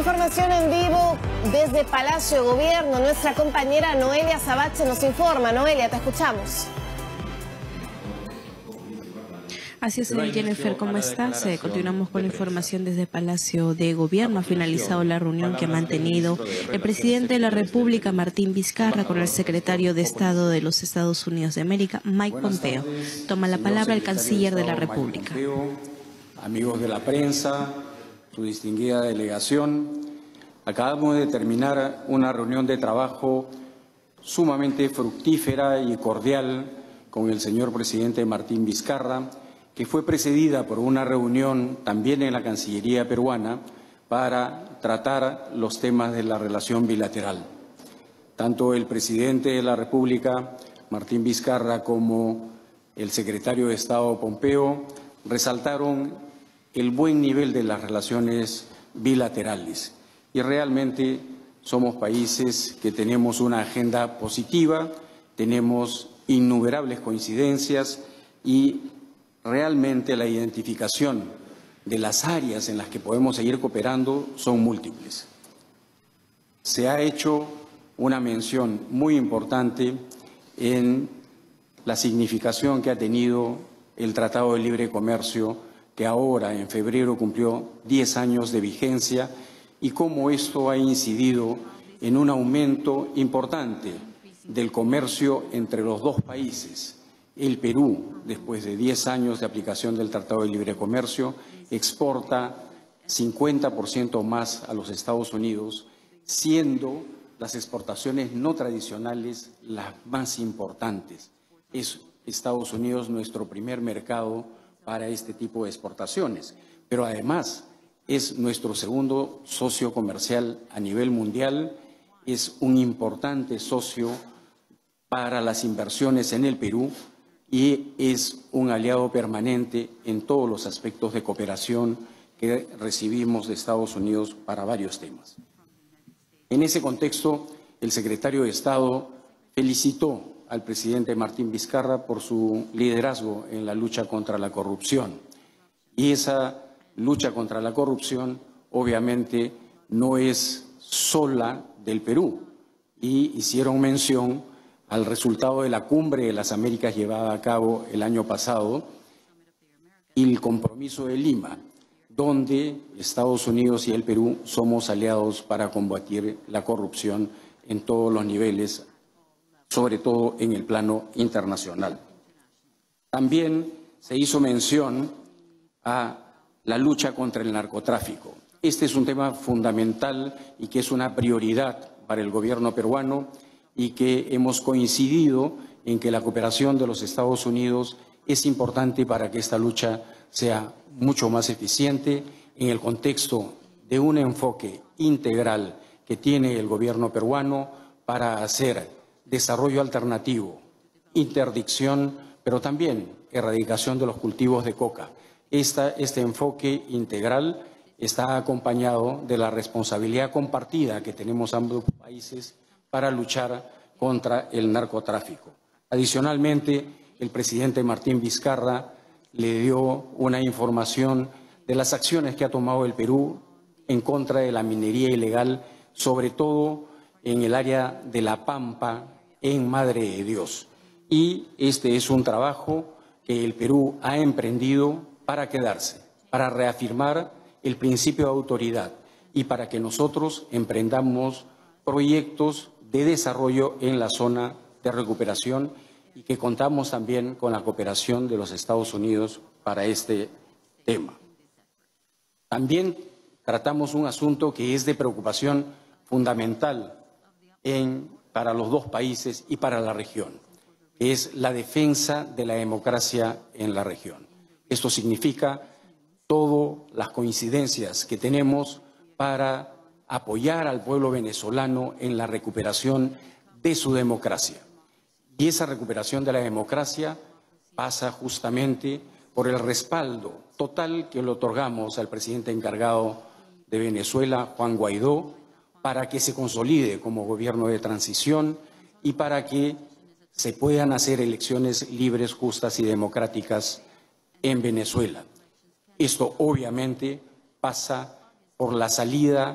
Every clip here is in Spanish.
información en vivo desde Palacio de Gobierno. Nuestra compañera Noelia Sabache nos informa. Noelia, te escuchamos. Así es, Jennifer, ¿cómo estás? Continuamos con la información desde Palacio de Gobierno. Ha finalizado la reunión que ha mantenido el presidente de la República, Martín Vizcarra, con el secretario de Estado de los Estados Unidos de América, Mike Pompeo. Toma la palabra el canciller de la República. Amigos de la prensa, su distinguida delegación, acabamos de terminar una reunión de trabajo sumamente fructífera y cordial con el señor presidente Martín Vizcarra, que fue precedida por una reunión también en la Cancillería peruana para tratar los temas de la relación bilateral. Tanto el presidente de la República, Martín Vizcarra, como el secretario de Estado, Pompeo, resaltaron el buen nivel de las relaciones bilaterales. Y realmente somos países que tenemos una agenda positiva, tenemos innumerables coincidencias y realmente la identificación de las áreas en las que podemos seguir cooperando son múltiples. Se ha hecho una mención muy importante en la significación que ha tenido el Tratado de Libre Comercio, que ahora en febrero cumplió 10 años de vigencia, y cómo esto ha incidido en un aumento importante del comercio entre los dos países. El Perú, después de 10 años de aplicación del Tratado de Libre Comercio, exporta 50% más a los Estados Unidos, siendo las exportaciones no tradicionales las más importantes. Es Estados Unidos nuestro primer mercado para este tipo de exportaciones, pero además es nuestro segundo socio comercial a nivel mundial, es un importante socio para las inversiones en el Perú, y es un aliado permanente en todos los aspectos de cooperación que recibimos de Estados Unidos para varios temas. En ese contexto, el secretario de Estado felicitó al presidente Martín Vizcarra por su liderazgo en la lucha contra la corrupción. Y esa lucha contra la corrupción, obviamente, no es sola del Perú. Y hicieron mención al resultado de la Cumbre de las Américas llevada a cabo el año pasado y el compromiso de Lima, donde Estados Unidos y el Perú somos aliados para combatir la corrupción en todos los niveles, sobre todo en el plano internacional. También se hizo mención a la lucha contra el narcotráfico. Este es un tema fundamental y que es una prioridad para el gobierno peruano, y que hemos coincidido en que la cooperación de los Estados Unidos es importante para que esta lucha sea mucho más eficiente en el contexto de un enfoque integral que tiene el gobierno peruano para hacer desarrollo alternativo, interdicción, pero también erradicación de los cultivos de coca. Este enfoque integral está acompañado de la responsabilidad compartida que tenemos ambos países para luchar contra el narcotráfico. Adicionalmente, el presidente Martín Vizcarra le dio una información de las acciones que ha tomado el Perú en contra de la minería ilegal, sobre todo en el área de La Pampa, en Madre de Dios. Y este es un trabajo que el Perú ha emprendido para quedarse, para reafirmar el principio de autoridad y para que nosotros emprendamos proyectos de desarrollo en la zona de recuperación y que contamos también con la cooperación de los Estados Unidos para este tema. También tratamos un asunto que es de preocupación fundamental para los dos países y para la región, que es la defensa de la democracia en la región. Esto significa todas las coincidencias que tenemos para apoyar al pueblo venezolano en la recuperación de su democracia. Y esa recuperación de la democracia pasa justamente por el respaldo total que le otorgamos al presidente encargado de Venezuela, Juan Guaidó, para que se consolide como gobierno de transición y para que se puedan hacer elecciones libres, justas y democráticas en Venezuela. Esto obviamente pasa por la salida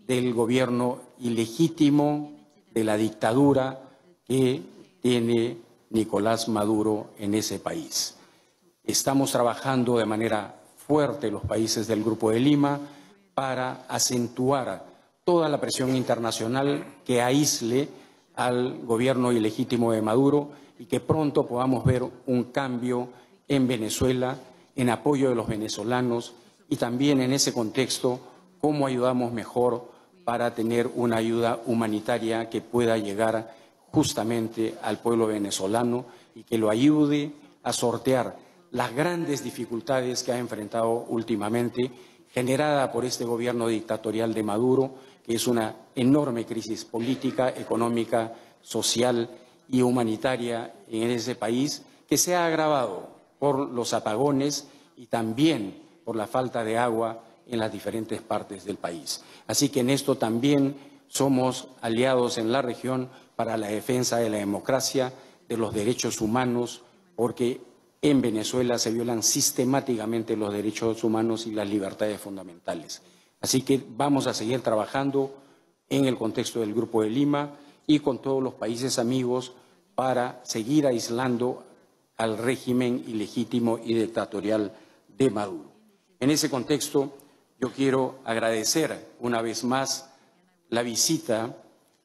del gobierno ilegítimo, de la dictadura que tiene Nicolás Maduro en ese país. Estamos trabajando de manera fuerte los países del Grupo de Lima para acentuar toda la presión internacional que aísle al gobierno ilegítimo de Maduro y que pronto podamos ver un cambio en Venezuela en apoyo de los venezolanos y también en ese contexto cómo ayudamos mejor para tener una ayuda humanitaria que pueda llegar justamente al pueblo venezolano y que lo ayude a sortear las grandes dificultades que ha enfrentado últimamente, generada por este gobierno dictatorial de Maduro, que es una enorme crisis política, económica, social y humanitaria en ese país, que se ha agravado por los apagones y también por la falta de agua en las diferentes partes del país. Así que en esto también somos aliados en la región para la defensa de la democracia, de los derechos humanos, porque en Venezuela se violan sistemáticamente los derechos humanos y las libertades fundamentales. Así que vamos a seguir trabajando en el contexto del Grupo de Lima y con todos los países amigos para seguir aislando al régimen ilegítimo y dictatorial de Maduro. En ese contexto, yo quiero agradecer una vez más la visita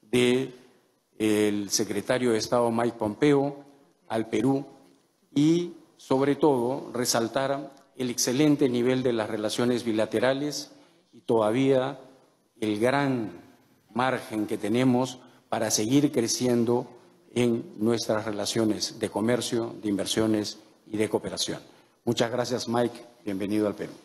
del secretario de Estado Mike Pompeo al Perú y, sobre todo, resaltar el excelente nivel de las relaciones bilaterales y todavía el gran margen que tenemos para seguir creciendo en nuestras relaciones de comercio, de inversiones y de cooperación. Muchas gracias, Mike. Bienvenido al Perú.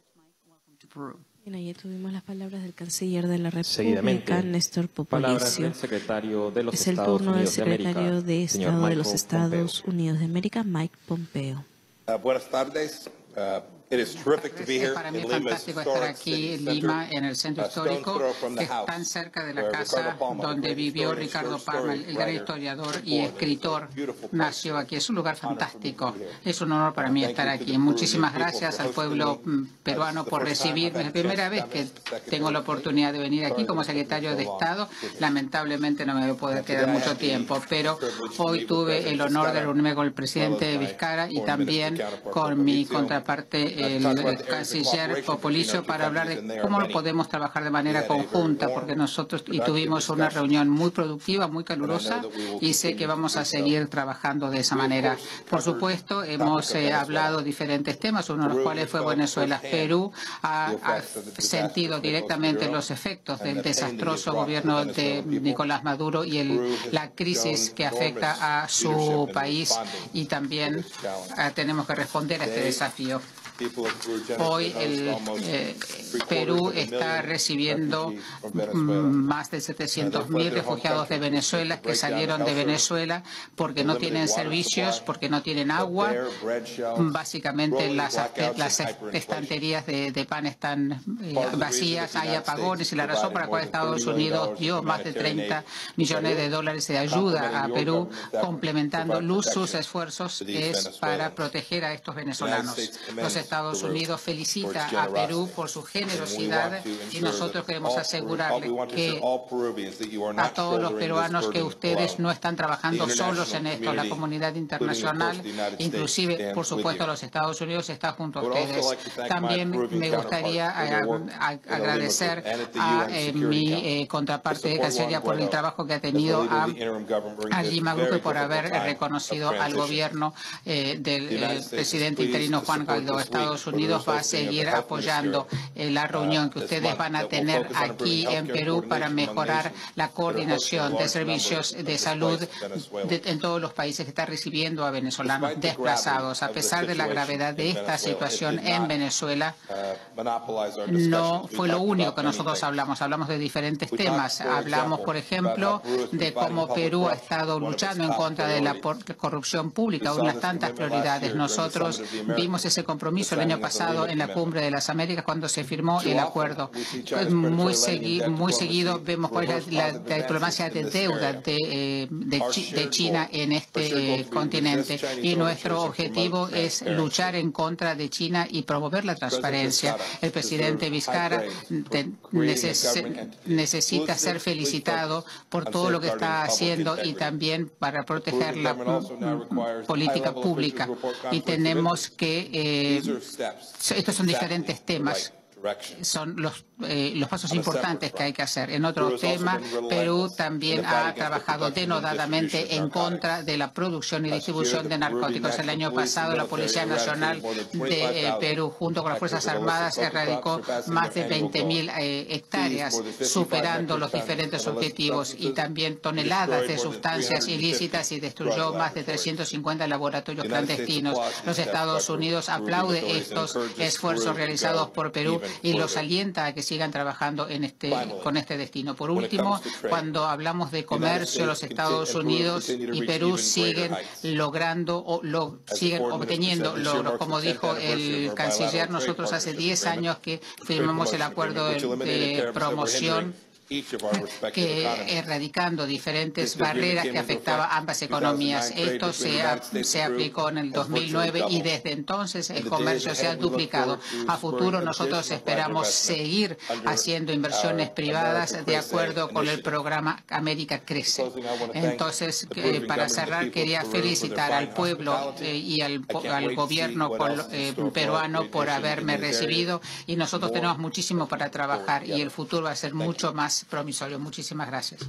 Bien, ayer tuvimos las palabras del canciller de la República, Néstor Popolicio. Es el turno del secretario de Estado de los Estados Unidos de América, Mike Pompeo. Buenas tardes. Para mí es fantástico estar aquí en Lima, en el centro histórico, que es tan cerca de la casa donde vivió Ricardo Palma, el gran historiador y escritor. Nació aquí. Es un lugar fantástico. Es un honor para mí estar aquí. Muchísimas gracias al pueblo peruano por recibirme. Es la primera vez que tengo la oportunidad de venir aquí como secretario de Estado. Lamentablemente no me voy a poder quedar mucho tiempo, pero hoy tuve el honor de reunirme con el presidente Vizcarra y también con mi contraparte, el canciller Popolicio, para hablar de cómo podemos trabajar de manera conjunta, porque nosotros tuvimos una reunión muy productiva, muy calurosa, y sé que vamos a seguir trabajando de esa manera. Por supuesto, hemos hablado diferentes temas, uno de los cuales fue Venezuela. Perú ha sentido directamente los efectos del desastroso gobierno de Nicolás Maduro y la crisis que afecta a su país, y también tenemos que responder a este desafío. Hoy Perú está recibiendo más de 700.000 refugiados de Venezuela que salieron de Venezuela porque no tienen servicios, porque no tienen agua. Básicamente las estanterías de pan están vacías, hay apagones, y la razón por la cual Estados Unidos dio más de 30 millones de dólares de ayuda a Perú, complementando sus esfuerzos, es para proteger a estos venezolanos. Los Estados Unidos felicita a Perú por su generosidad y nosotros queremos asegurarle que a todos los peruanos que ustedes no están trabajando solos en esto. La comunidad internacional, inclusive, por supuesto, los Estados Unidos, está junto a ustedes. También me gustaría agradecer a mi contraparte de Cancillería por el trabajo que ha tenido a Lima Group y por haber reconocido al gobierno del presidente interino Juan Guaidó. Estados Unidos va a seguir apoyando la reunión que ustedes van a tener aquí en Perú para mejorar la coordinación de servicios de salud en todos los países que están recibiendo a venezolanos desplazados. A pesar de la gravedad de esta situación en Venezuela, no fue lo único que nosotros hablamos. Hablamos de diferentes temas. Hablamos, por ejemplo, de cómo Perú ha estado luchando en contra de la corrupción pública, unas tantas prioridades. Nosotros vimos ese compromiso el año pasado en la Cumbre de las Américas, cuando se firmó firmó el acuerdo. Muy seguido vemos cuál es la diplomacia de deuda de China en este continente, y nuestro objetivo es luchar en contra de China y promover la transparencia. El presidente Vizcarra necesita ser felicitado por todo lo que está haciendo y también para proteger la política pública. Y tenemos que estos son diferentes temas, son los pasos importantes que hay que hacer. En otro tema, Perú también ha trabajado denodadamente en contra de la producción y distribución de narcóticos. El año pasado, la Policía Nacional de Perú, junto con las Fuerzas Armadas, erradicó más de 20.000 hectáreas, superando los diferentes objetivos, y también toneladas de sustancias ilícitas, y destruyó más de 350 laboratorios clandestinos. Los Estados Unidos aplauden estos esfuerzos realizados por Perú y los alienta a que sigan trabajando con este destino. Por último, cuando hablamos de comercio, los Estados Unidos y Perú siguen siguen obteniendo logros. Como dijo el canciller, nosotros hace 10 años que firmamos el acuerdo de promoción, que erradicando diferentes barreras que afectaban a ambas economías. Esto se aplicó en el 2009 y desde entonces el comercio se ha duplicado. A futuro nosotros esperamos seguir haciendo inversiones privadas de acuerdo con el programa América Crece. Entonces, para cerrar, quería felicitar al pueblo y al gobierno peruano por haberme recibido, y nosotros tenemos muchísimo para trabajar y el futuro va a ser mucho más promisorio. Muchísimas gracias.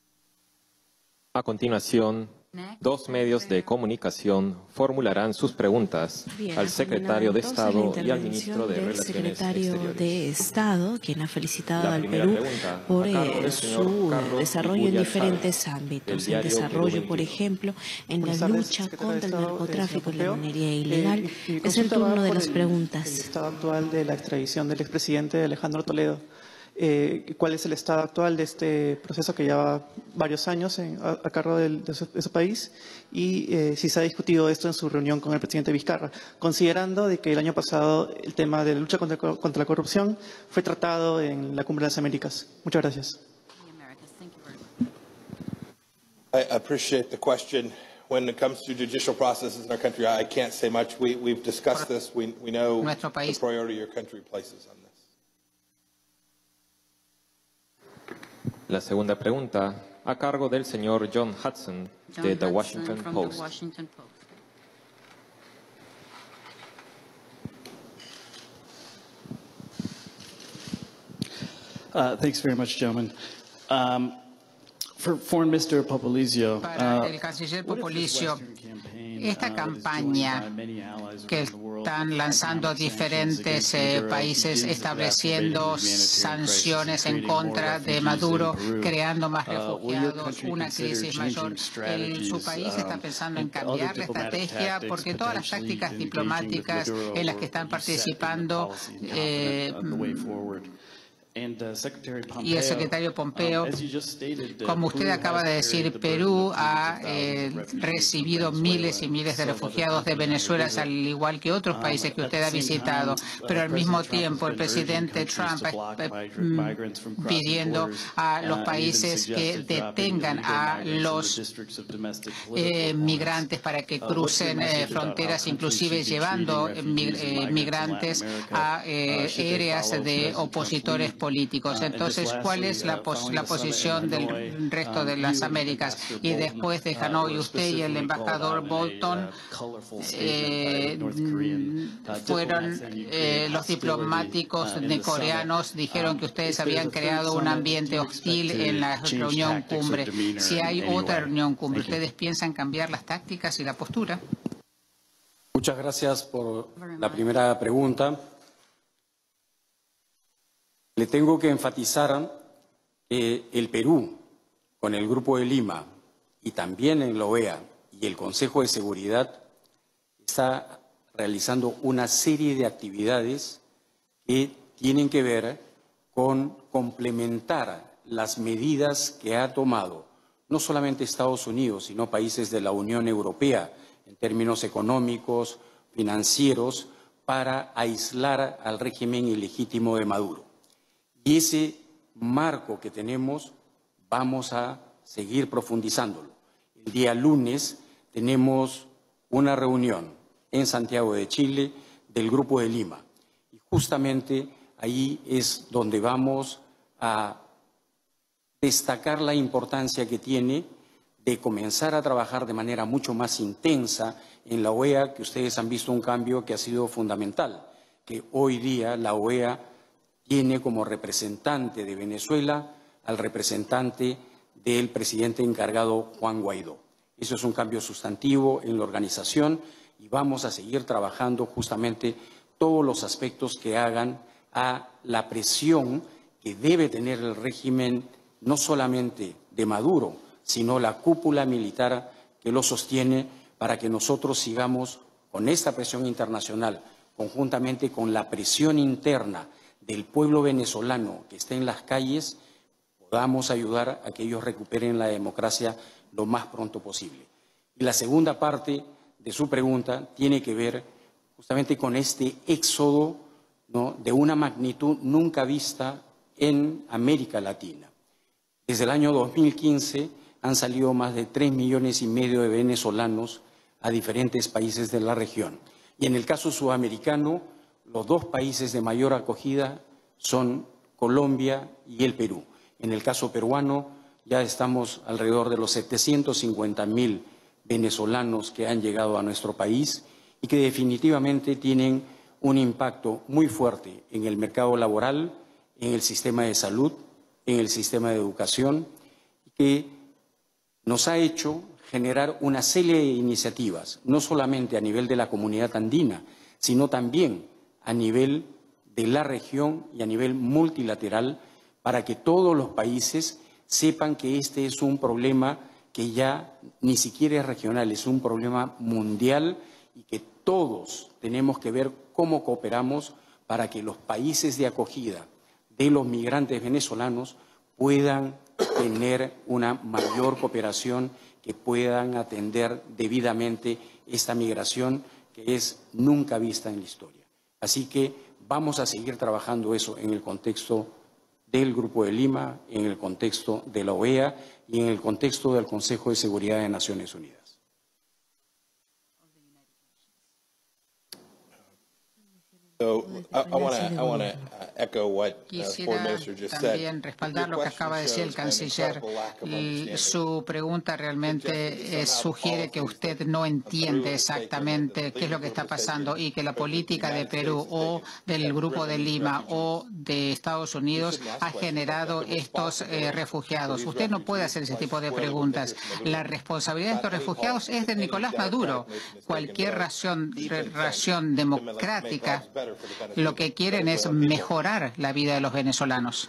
A continuación, dos medios de comunicación formularán sus preguntas al secretario de Estado y al ministro de Relaciones Exteriores. De Estado, quien ha felicitado al Perú por su desarrollo en diferentes ámbitos. El desarrollo, por ejemplo, en la lucha contra el narcotráfico y la minería ilegal. Es el turno de las preguntas. El estado actual de la extradición del expresidente Alejandro Toledo. ¿Cuál es el estado actual de este proceso que lleva varios años a cargo de ese país? Y si se ha discutido esto en su reunión con el presidente Vizcarra, considerando de que el año pasado el tema de la lucha contra la corrupción fue tratado en la Cumbre de las Américas. Muchas gracias. I appreciate the question. When it comes to judicial processes in our country, I can't say much. We've discussed this. We know the priority your country places on this. La segunda pregunta, a cargo del señor John Hudson, de The Washington Post. Thanks very much, gentlemen. For Foreign Minister Popolizio, para el canciller Popolizio, esta campaña que están lanzando diferentes países estableciendo sanciones en contra de Maduro, creando más refugiados, una crisis mayor. Su país está pensando en cambiar la estrategia porque todas las tácticas diplomáticas en las que están participando y el secretario Pompeo, como usted acaba de decir, Perú ha recibido miles y miles de refugiados de Venezuela, al igual que otros países que usted ha visitado, pero al mismo tiempo el presidente Trump pidiendo a los países que detengan a los migrantes para que crucen fronteras, inclusive llevando migrantes a áreas de opositores políticos. Entonces, ¿cuál es la posición del resto de las Américas? Y después de Hanoi, usted y el embajador Bolton fueron los diplomáticos coreanos, dijeron que ustedes habían creado un ambiente hostil en la reunión cumbre. Si hay otra reunión cumbre, ¿ustedes piensan cambiar las tácticas y la postura? Muchas gracias por la primera pregunta. Le tengo que enfatizar que el Perú, con el Grupo de Lima y también en la OEA y el Consejo de Seguridad, está realizando una serie de actividades que tienen que ver con complementar las medidas que ha tomado no solamente Estados Unidos, sino países de la Unión Europea en términos económicos, financieros, para aislar al régimen ilegítimo de Maduro. Y ese marco que tenemos vamos a seguir profundizándolo. El día lunes tenemos una reunión en Santiago de Chile del Grupo de Lima. Y justamente ahí es donde vamos a destacar la importancia que tiene de comenzar a trabajar de manera mucho más intensa en la OEA, que ustedes han visto un cambio que ha sido fundamental, que hoy día la OEA tiene como representante de Venezuela al representante del presidente encargado Juan Guaidó. Eso es un cambio sustantivo en la organización y vamos a seguir trabajando justamente todos los aspectos que hagan a la presión que debe tener el régimen, no solamente de Maduro, sino la cúpula militar que lo sostiene, para que nosotros sigamos con esta presión internacional, conjuntamente con la presión interna del pueblo venezolano que está en las calles, podamos ayudar a que ellos recuperen la democracia lo más pronto posible. Y la segunda parte de su pregunta tiene que ver justamente con este éxodo, ¿no?, de una magnitud nunca vista en América Latina. Desde el año 2015 han salido más de 3,5 millones de venezolanos a diferentes países de la región. Y en el caso sudamericano, los dos países de mayor acogida son Colombia y el Perú. En el caso peruano, ya estamos alrededor de los 750,000 venezolanos que han llegado a nuestro país y que definitivamente tienen un impacto muy fuerte en el mercado laboral, en el sistema de salud, en el sistema de educación, que nos ha hecho generar una serie de iniciativas, no solamente a nivel de la comunidad andina, sino también a nivel de la región y a nivel multilateral, para que todos los países sepan que este es un problema que ya ni siquiera es regional, es un problema mundial y que todos tenemos que ver cómo cooperamos para que los países de acogida de los migrantes venezolanos puedan tener una mayor cooperación, que puedan atender debidamente esta migración que es nunca vista en la historia. Así que vamos a seguir trabajando eso en el contexto del Grupo de Lima, en el contexto de la OEA y en el contexto del Consejo de Seguridad de Naciones Unidas. So I want to echo what Foreign Quisiera Minister just said. también respaldar lo que acaba de decir el canciller. Su pregunta realmente sugiere que usted no entiende exactamente qué es lo que está pasando y que la política de Perú o del Grupo de Lima o de Estados Unidos ha generado estos refugiados. Usted no puede hacer ese tipo de preguntas. La responsabilidad de estos refugiados es de Nicolás Maduro. Cualquier ración democrática lo que quieren es mejorar la vida de los venezolanos.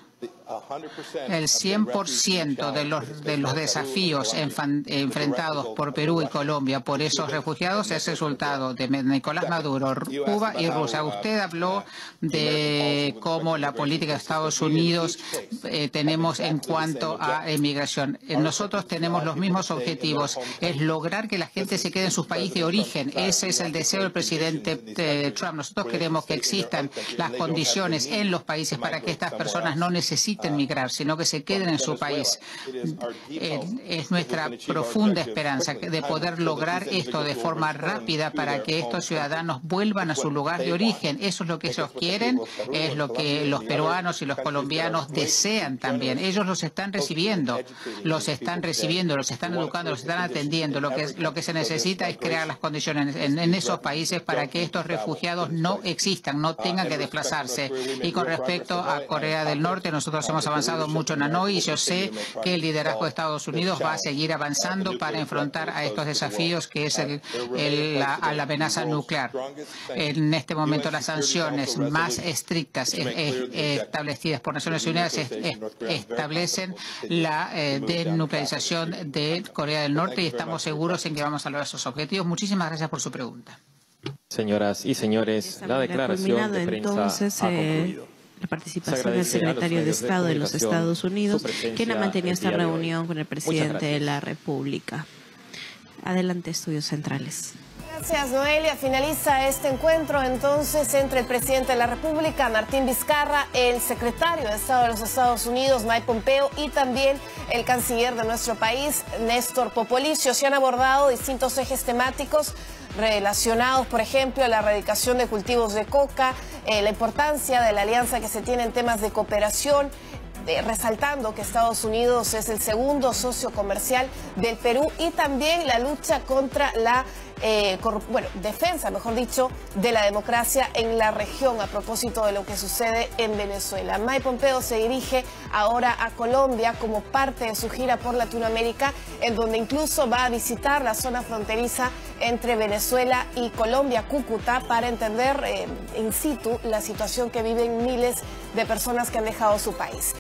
El 100% de los desafíos enfrentados por Perú y Colombia por esos refugiados es resultado de Nicolás Maduro, Cuba y Rusia. Usted habló de cómo la política de Estados Unidos tenemos en cuanto a inmigración. Nosotros tenemos los mismos objetivos, es lograr que la gente se quede en su país de origen. Ese es el deseo del presidente Trump. Nosotros queremos que existan las condiciones en los países para que estas personas no necesiten migrar, sino que se queden en su país. Es nuestra profunda esperanza de poder lograr esto de forma rápida para que estos ciudadanos vuelvan a su lugar de origen. Eso es lo que ellos quieren, es lo que los peruanos y los colombianos desean también. Ellos los están recibiendo, los están educando, los están atendiendo. Lo que se necesita es crear las condiciones en esos países para que estos refugiados no existan, no tengan que desplazarse. Y con respecto a Corea del Norte, nosotros hemos avanzado mucho en Hanoi y yo sé que el liderazgo de Estados Unidos va a seguir avanzando para enfrentar a estos desafíos que es la amenaza nuclear. En este momento las sanciones más estrictas establecidas por Naciones Unidas establecen la desnuclearización de Corea del Norte y estamos seguros en que vamos a lograr esos objetivos. Muchísimas gracias por su pregunta. Señoras y señores, la declaración de prensa ha concluido. La participación del secretario de Estado de los Estados Unidos, quien ha mantenido esta reunión con el presidente de la República. Adelante, Estudios Centrales. Gracias, Noelia. Finaliza este encuentro entonces entre el presidente de la República, Martín Vizcarra, el secretario de Estado de los Estados Unidos, Mike Pompeo, y también el canciller de nuestro país, Néstor Popolizio. Se han abordado distintos ejes temáticos relacionados, por ejemplo, a la erradicación de cultivos de coca, la importancia de la alianza que se tiene en temas de cooperación, resaltando que Estados Unidos es el segundo socio comercial del Perú, y también la lucha contra la defensa, mejor dicho, de la democracia en la región a propósito de lo que sucede en Venezuela. Mike Pompeo se dirige ahora a Colombia como parte de su gira por Latinoamérica, en donde incluso va a visitar la zona fronteriza entre Venezuela y Colombia, Cúcuta, para entender in situ la situación que viven miles de personas que han dejado su país.